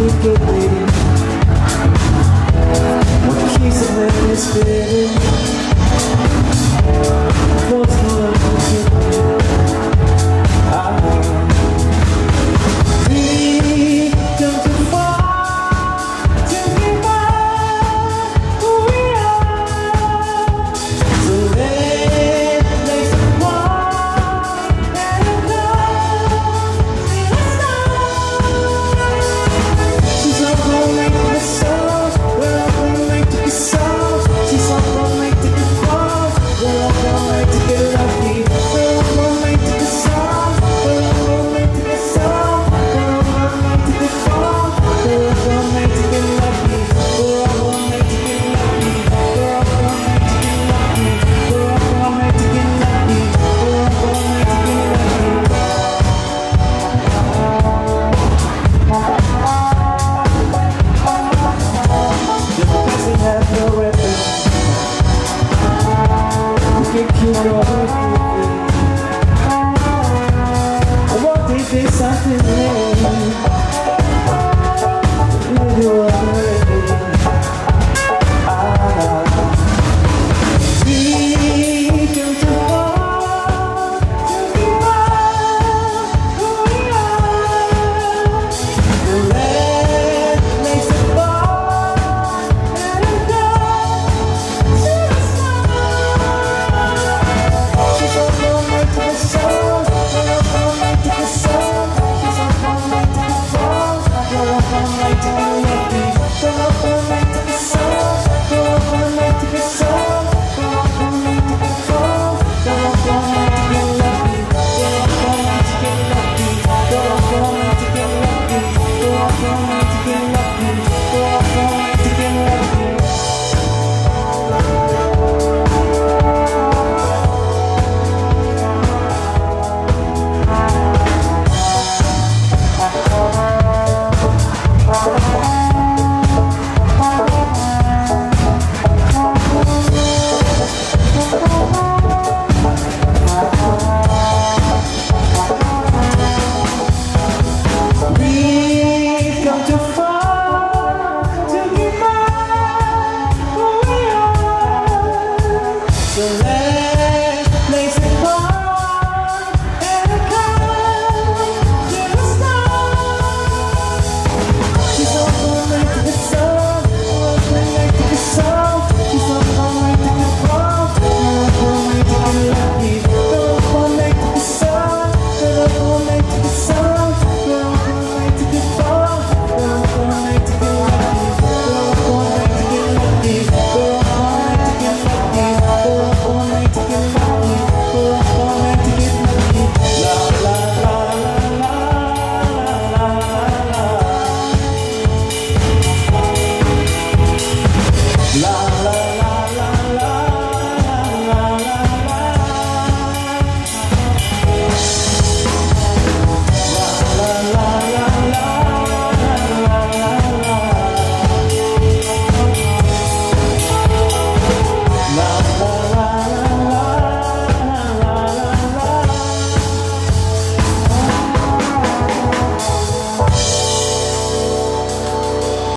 good lady. What keeps it when it's fading? What's the love that you give? We come too far to give up who we are. So let's walk and go in the sun. She's not gonna make the songs, we're not gonna make the songs. She's not gonna make the songs, we're not gonna make to get lucky. We're not gonna make the songs, we're not gonna make the songs. We're not gonna make the songs, we're not gonna make to get lucky. We're all gonna make to get lucky. We're all gonna make to get lucky. We're all gonna make to get lucky. We're all gonna make to get lucky. The person has no weapon. We can keep going. What they say something new. You are ready. We come too far to give up who we are. Let makes it fall and it goes to the sun. She's all gonna make the song. We're all gonna make the song. She's all gonna make the song. We're all gonna make the lucky. We're all gonna make the song. We're all gonna make the song. We're all gonna make the song. We're all gonna make the lucky. We're all gonna make the lucky. We're all gonna make the lucky. We're all gonna make the lucky.